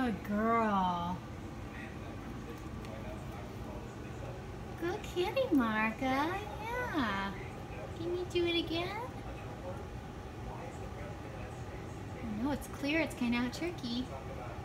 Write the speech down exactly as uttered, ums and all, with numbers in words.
Good girl. Good kitty, Marka. Yeah. Can you do it again? I know it's clear. It's kind of tricky.